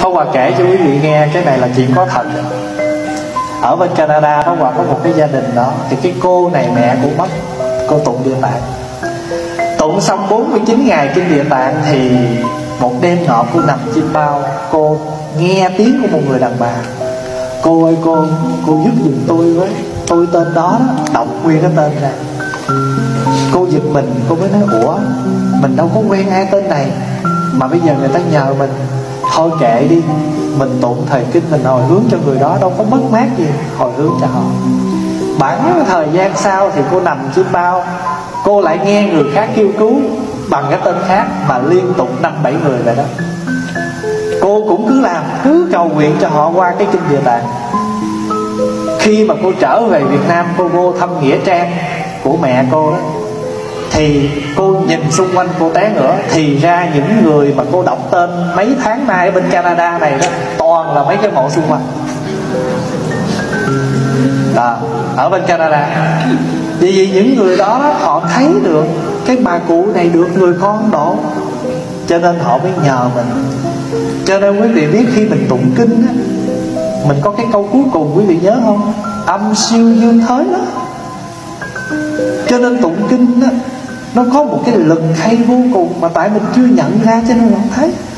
Pháp Hòa kể cho quý vị nghe, cái này là chuyện có thật. Ở bên Canada, Pháp Hòa có một cái gia đình đó, thì cái cô này mẹ cũng mất, cô tụng Địa Tạng. Tụng xong 49 ngày kinh Địa Tạng thì một đêm nọ cô nằm chim bao, cô nghe tiếng của một người đàn bà: cô ơi cô giúp giùm tôi với, tôi tên đó đó, đọc nguyên cái tên ra. Cô giật mình, cô mới nói: ủa, mình đâu có quen ai tên này, mà bây giờ người ta nhờ mình. Thôi kệ đi, mình tụng thời kinh, mình hồi hướng cho người đó, đâu có mất mát gì, hồi hướng cho họ. Bẵng thời gian sau thì cô nằm chim bao, cô lại nghe người khác kêu cứu bằng cái tên khác, mà liên tục 5-7 người vậy đó. Cô cũng cứ làm, cứ cầu nguyện cho họ qua cái kinh Địa Tạng. Khi mà cô trở về Việt Nam, cô vô thăm nghĩa trang của mẹ cô đó, thì cô nhìn xung quanh cô té ngửa. Thì ra những người mà cô đọc tên mấy tháng nay ở bên Canada này đó, toàn là mấy cái mộ xung quanh đó, ở bên Canada. Vì những người đó, họ thấy được cái bà cụ này được người con độ, cho nên họ mới nhờ mình. Cho nên quý vị biết khi mình tụng kinh á, mình có cái câu cuối cùng, quý vị nhớ không? Âm siêu dương thới đó. Cho nên tụng kinh á, nó có một cái lực hay vô cùng, mà tại mình chưa nhận ra cho nên không thấy.